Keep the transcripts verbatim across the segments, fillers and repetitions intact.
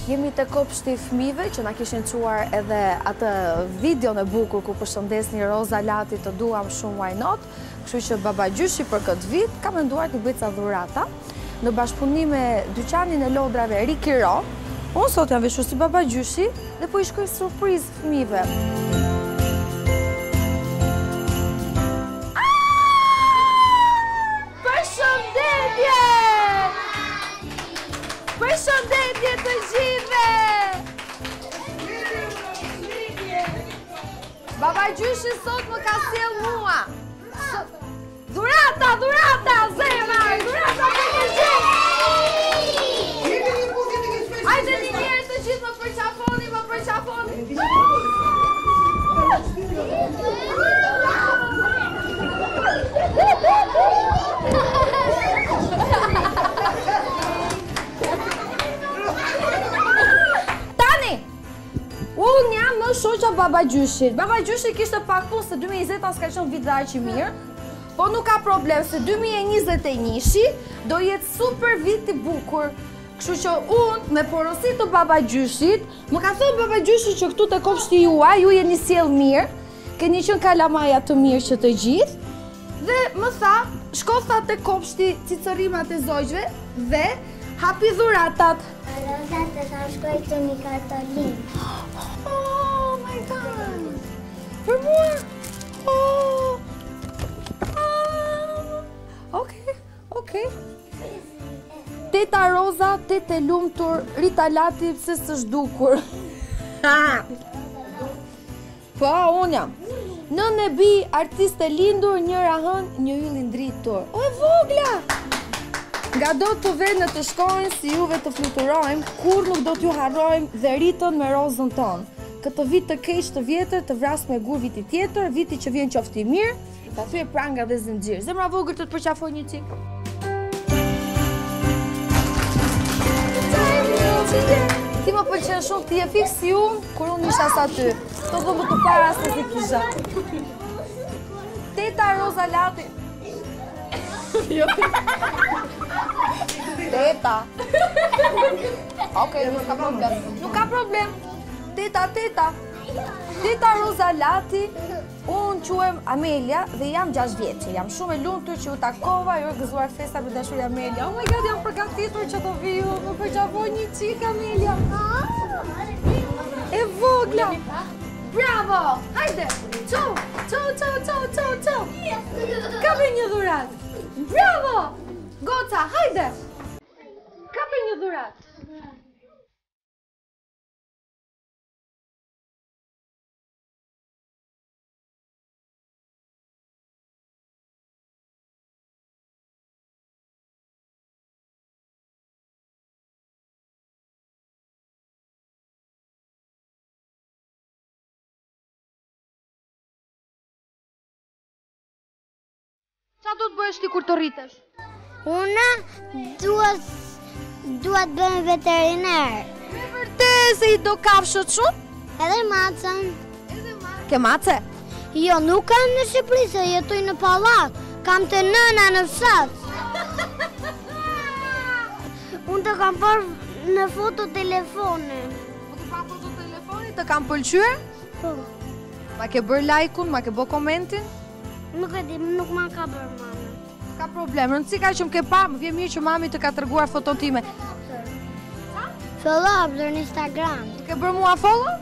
Jemi të kopshti i fëmijëve që na kishin çuar edhe atë videon e bukur ku përshëndesni Roza Lati, të duam shumë, why not. Kështu që baba gjyshi për këtë vit ka menduar të bëjë ca dhurata në bashkëpunim me dyqanin e lodrave Riki Ro. Unë sot jam veshur si baba gjyshi dhe po i shkoj surprizë fëmijëve. Përshëndetje! Përshëndetje të gjithëve! Baba gjyshi sot më ka sjell mua. Dhurata, dhurata, zemër, dhurata për të gjithë! Hajde një njerë të gjithë më përqafoni, më përqafoni! Tani, unë jam në shoqa baba gjyshit. Baba gjyshit kishte pak punë se dy mijë e njëzet s'ka qenë vit dhe aq i mirë. Po nuk ka problem, se dy mijë e njëzet e një do jetë super vit i bukur. Kështu që unë, me porosit të baba gjyshit, më ka thënë baba gjyshit që këtu të kopshti juaj, ju jeni sjell mirë, keni qenë kalamaja të mirë që të gjithë, dhe më tha, shko tha të kopshti cicërimat e zogjve dhe hapi dhuratat. Roza të ta shkoj të një Katolin. Oh my god! Për mua? Oh! Okej, okej. Teta Roza, tete lumtur, Rita Lati, pse s'është dukur. Po, unë jam. Nën e bi, artiste lindur, njëra hën, një yll i ndritur. O, e vogla! Nga do të venë të shkojnë, si juve të fluturojmë, kur nuk do t'ju harrojmë dhe Ritën me Rozën tonë. Këtë vit të keq të vjetër, të vras me gur viti tjetër, viti që vjen qofti mirë, ta thyë pranga dhe zinxhir. Zemra vogël të të përqafoj një çik. Ti më pëlqen shumë, ti je fiks si unë, kur unë isha sa ty. Të dhe më të para se si kisha. Teta Roza Lati. Teta. Okej, nuk ka problem. Nuk ka problem. Teta, teta. Teta Roza Lati. Unë quem Amelia dhe jam gjashtë vjeçë. Jam shumë e lumtur që u takova, ju gëzuar festa me dashuri Amelia. Oh my god, jam përgatitur që të viju, më përqafoj një qik Amelia. E vogla. Bravo! Hajde! Qo! Qo, qo, qo, qo, qo! Kape një dhurat! Bravo! Goca, hajde! Kape një dhurat! Qa do të bëhesh ti kur të rritesh? Una duhet duhet bëjmë veteriner. Me vërtet se i do kafshët shumë? Edhe macën. Ke mace? Jo, nuk kam në Shqipëri, se jetoj në pallat. Kam të nëna në fshat. Unë të kam parë në fototelefone. Po të pa fototelefoni, të kam pëlqyer? Po, Ma ke bërë like-un, ma ke bë komentin? nuk e di, nuk ma ka bërë mama. Ka problem, rëndësi ka që më ke pa, më vjen mirë që mami të ka treguar foton time. Follow up në Instagram. Të ke bërë mua follow?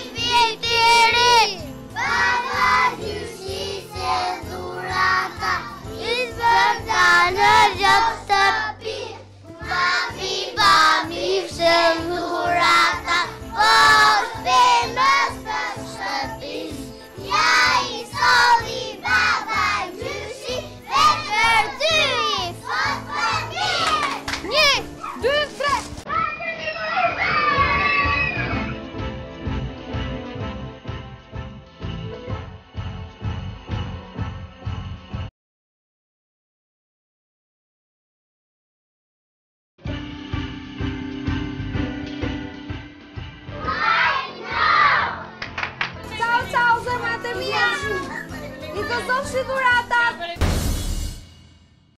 Baba gjyshi se dhurata. gëzon si dhurata.